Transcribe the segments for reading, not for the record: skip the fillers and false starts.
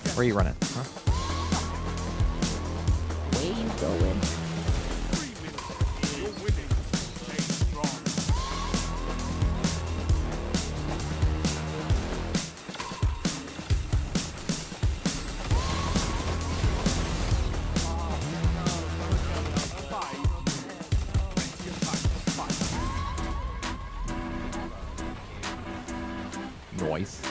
Where are you running? Huh? Where you going? Noise.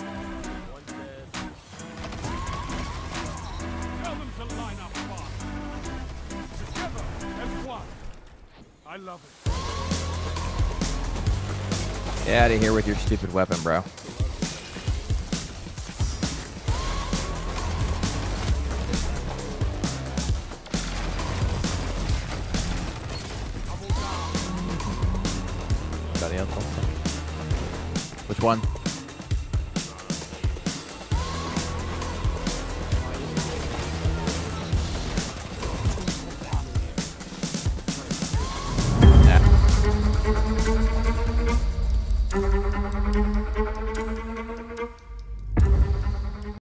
Tell them to line up fast. Together as one. I love it. Get out of here with your stupid weapon, bro. Anybody else? Which one?